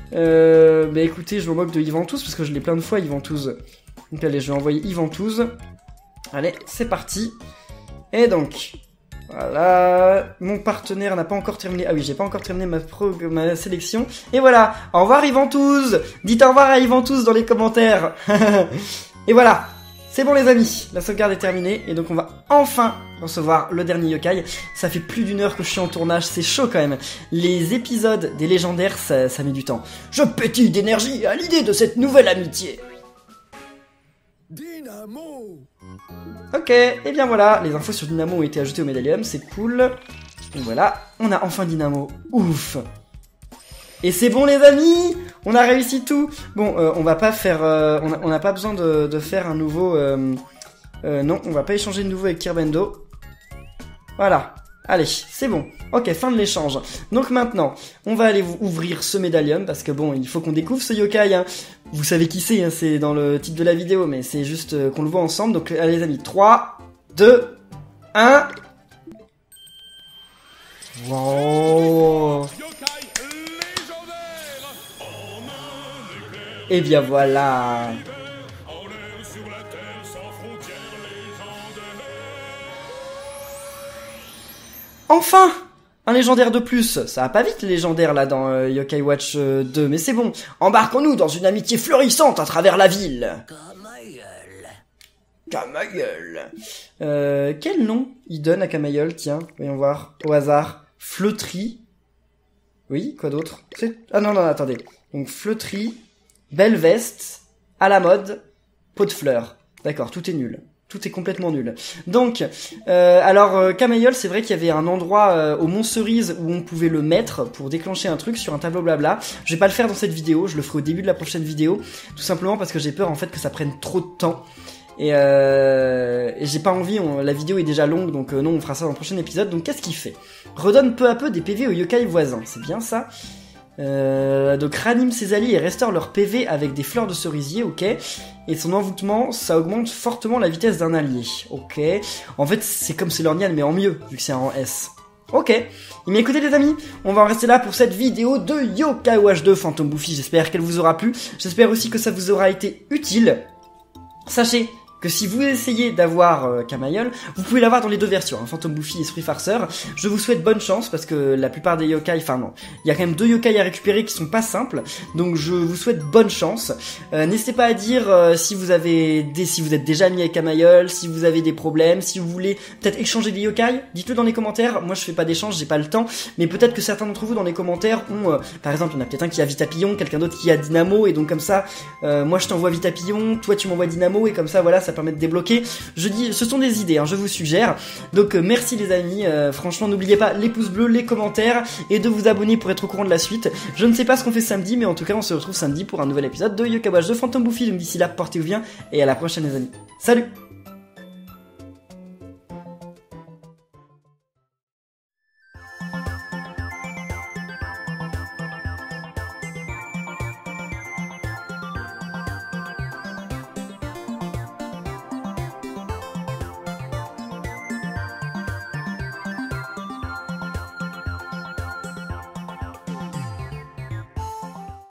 Euh, bah écoutez, je me moque de Yventouze parce que je l'ai plein de fois, Yventouze. Donc allez, je vais envoyer Yventouze. Allez, c'est parti. Et donc, voilà, mon partenaire n'a pas encore terminé. Ah oui, j'ai pas encore terminé ma, pro... ma sélection. Et voilà, au revoir Yventouze. Dites au revoir à Yventouze dans les commentaires. Et voilà, c'est bon les amis, la sauvegarde est terminée. Et donc on va enfin recevoir le dernier yokai. Ça fait plus d'une heure que je suis en tournage, c'est chaud quand même. Les épisodes des légendaires, ça, ça met du temps. Je pétille d'énergie à l'idée de cette nouvelle amitié. Dynamo. Ok, et bien voilà, les infos sur Dynamo ont été ajoutées au Medallium, c'est cool. Et voilà, on a enfin Dynamo. Ouf. Et c'est bon les amis, on a réussi tout. Bon, euh, on va pas faire, euh, on n'a pas besoin de, de faire un nouveau. Euh, euh, non, on va pas échanger de nouveau avec Kirbendo. Voilà. Allez, c'est bon. Ok, fin de l'échange. Donc maintenant, on va aller ouvrir ce Medallium, parce que bon, il faut qu'on découvre ce yokai, hein. Vous savez qui c'est, hein, c'est dans le titre de la vidéo, mais c'est juste euh, qu'on le voit ensemble. Donc allez les amis, trois, deux, un... Wow. Et bien voilà. Enfin, un légendaire de plus. Ça va pas vite les légendaires là dans euh, Yokai Watch euh, deux, mais c'est bon. Embarquons-nous dans une amitié florissante à travers la ville. Camaïeul. Camaïeul. Euh, quel nom il donne à Camaïeul? Tiens, voyons voir. Au hasard. Fleutrie. Oui, quoi d'autre? C'est... Ah non, non, attendez. Donc Fleutrie, belle veste, à la mode, pot de fleurs. D'accord, tout est nul. Tout est complètement nul. Donc, euh, alors, euh, Camaïeul, c'est vrai qu'il y avait un endroit euh, au Mont Cerise où on pouvait le mettre pour déclencher un truc sur un tableau blabla. Je vais pas le faire dans cette vidéo, je le ferai au début de la prochaine vidéo, tout simplement parce que j'ai peur en fait que ça prenne trop de temps. Et, euh, et j'ai pas envie, on, la vidéo est déjà longue, donc euh, non, on fera ça dans le prochain épisode. Donc qu'est-ce qu'il fait? Redonne peu à peu des P V aux yokai voisins, c'est bien ça. Euh, donc ranime ses alliés et restaure leur P V avec des fleurs de cerisier, ok. Et son envoûtement, ça augmente fortement la vitesse d'un allié, ok. En fait, c'est comme Célornian, mais en mieux, vu que c'est en S. Ok. Mais écoutez les amis, on va en rester là pour cette vidéo de Yokai Watch deux Phantom Buffy. J'espère qu'elle vous aura plu. J'espère aussi que ça vous aura été utile. Sachez que si vous essayez d'avoir euh, Camaïeul, vous pouvez l'avoir dans les deux versions, hein, Phantom Buffy et Esprit Farceur. Je vous souhaite bonne chance parce que la plupart des yokai, enfin non, il y a quand même deux yokai à récupérer qui sont pas simples, donc je vous souhaite bonne chance. Euh, N'hésitez pas à dire euh, si vous avez des, si vous êtes déjà mis avec Camaïeul, si vous avez des problèmes, si vous voulez peut-être échanger des yokai, dites-le dans les commentaires. Moi je fais pas d'échange, j'ai pas le temps, mais peut-être que certains d'entre vous dans les commentaires ont, euh, par exemple, il y en a peut-être un qui a Vitapillon, quelqu'un d'autre qui a Dynamo, et donc comme ça, euh, moi je t'envoie Vitapillon, toi tu m'envoies Dynamo, et comme ça voilà. Ça permet de débloquer. Je dis, ce sont des idées, hein, je vous suggère. Donc euh, merci les amis, euh, franchement n'oubliez pas les pouces bleus, les commentaires et de vous abonner pour être au courant de la suite. Je ne sais pas ce qu'on fait samedi, mais en tout cas on se retrouve samedi pour un nouvel épisode de Yokai Watch de Phantom Buffy. Donc d'ici là, portez-vous bien et à la prochaine les amis. Salut!